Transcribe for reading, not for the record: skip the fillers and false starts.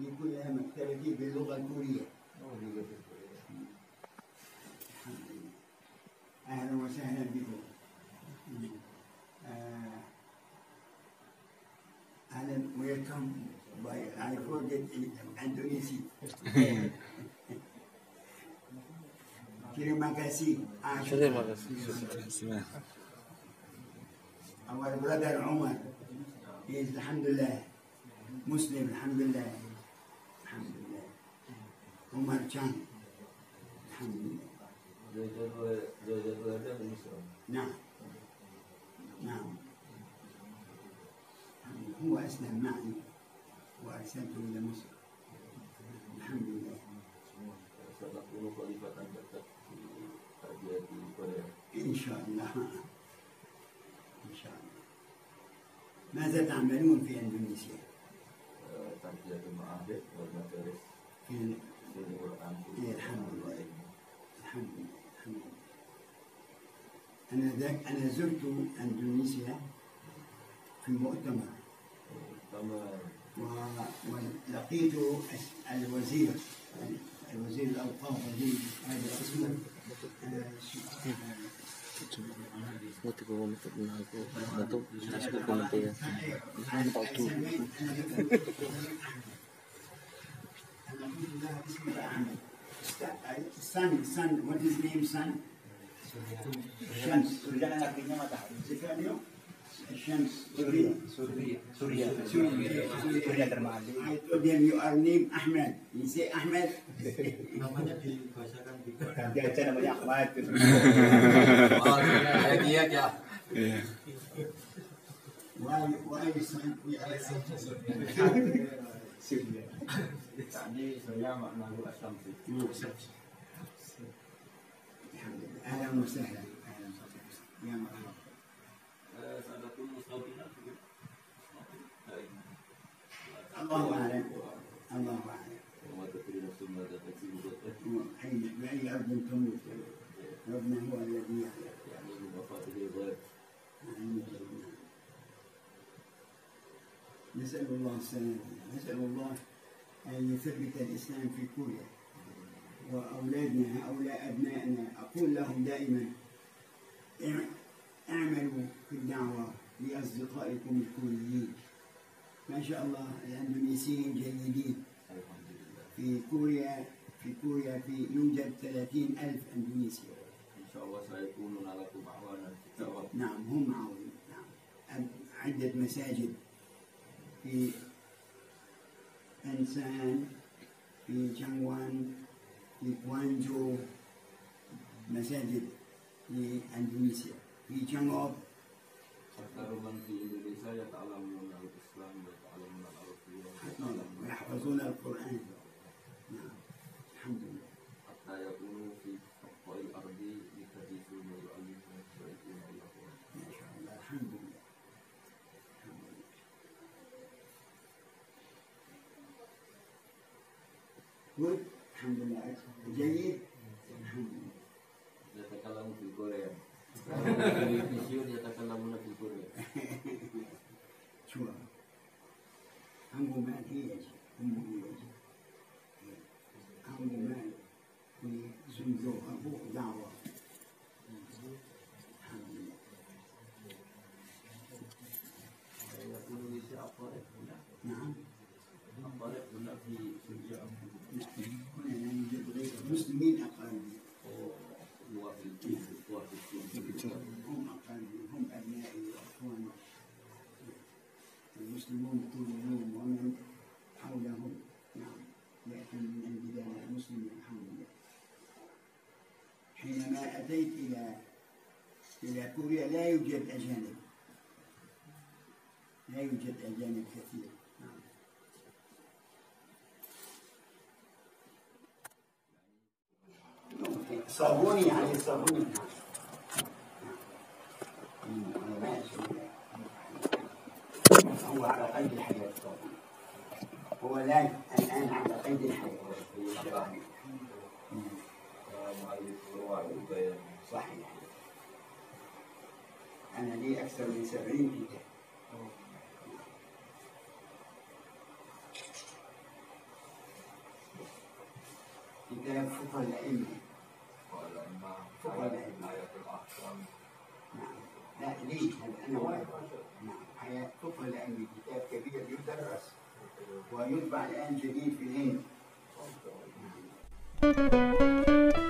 هذه كلها مكتبتي باللغة الكورية. أهلا وسهلا بكم. أهلا ويلكم by I forget Indonesia. Terima kasih. Terima kasih. Our brother Umar is alhamdulillah Muslim, alhamdulillah. Alhamdulillah. Umar Chan. Alhamdulillah. نعم. نعم. هو أسلم معي وأرسلته إلى مصر. الحمد لله. إن شاء الله. إن شاء الله. ماذا تعملون في إندونيسيا؟ تربية المعاهد والمدارس في القرآن. الحمد لله. الحمد لله. الحمد لله. أنا زرت إندونيسيا في مؤتمر ولقيت الوزير الأوقاف هذا اسمه Sun, what is name Sun? Shams. Shams. Surya Termali. I told them you are named Ahmed. He say Ahmed. Namanya dibahasakan gitu. Ganti aja namanya Ahmad. Dia ya. Why Sun? Surya. Tadi saya maknahu Asyamsi. أهلا وسهلا. أهلا وسهلا. يا مرحبا. الله أعلم. الله أعلم. بأي أرض تموت ربنا هو الذي يعلم. نسأل الله السلامة. نسأل الله أن يثبت الإسلام في كوريا. وأولادنا هؤلاء أبنائنا أقول لهم دائما اعملوا في الدعوة لأصدقائكم الكوريين. ما شاء الله الإندونيسيين جيدين. في كوريا يوجد 30,000 إندونيسي. إن شاء الله سيكونون لكم أعوانا. نعم هم معاون. نعم عدة مساجد في أنسان، في جانغوان، في كوانجو، مساجد في إندونيسيا، في جانغوب. أكثر من في إندونيسيا يتعلمون الإسلام ويتعلمون العربية ويحفظون القرآن. نعم الحمد لله. حتى يكونوا في أقصى الأرض يحدثون ويعلمون ويأتون إلى القرآن. ما شاء الله. الحمد لله. Good. الحمد لله. جيد. الحمد لله. يتكلم في كوريا. يتكلمون في كوريا. شو؟ هم ما هيج. هم ما في زنجو أبو دعوة. الحمد لله. يقول لي أطارق هنا. نعم. أطارق هنا في سوريا. هنا يوجد غير مسلمين أقاربي. هم أقاربي، هم أبنائي وأخواني. المسلمون الطوليون ومن حولهم. نعم لكن من البداية المسلمين الحمد لله. حينما أتيت إلى كوريا لا يوجد أجانب. لا يوجد أجانب كثير. نعم. صابوني يعني صابوني. هو على قيد الحياة. هو الآن على قيد الحياة. صحيح. أنا لي أكثر من 70 كتاب. كتاب فقه الأئمة. قال أما فقه الأئمة. حياة الأحكام. نعم. لا ليه؟ هذا أنا واحد. نعم. حياة فقه الأئمة كتاب كبير يدرس ويطبع الآن جديد في الهند.